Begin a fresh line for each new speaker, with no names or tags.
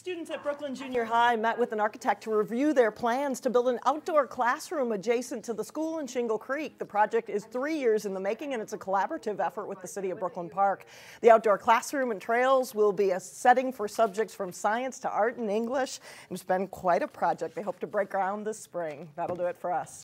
Students at Brooklyn Junior High met with an architect to review their plans to build an outdoor classroom adjacent to the school in Shingle Creek. The project is 3 years in the making, and it's a collaborative effort with the city of Brooklyn Park. The outdoor classroom and trails will be a setting for subjects from science to art and English. It's been quite a project. They hope to break ground this spring. That'll do it for us.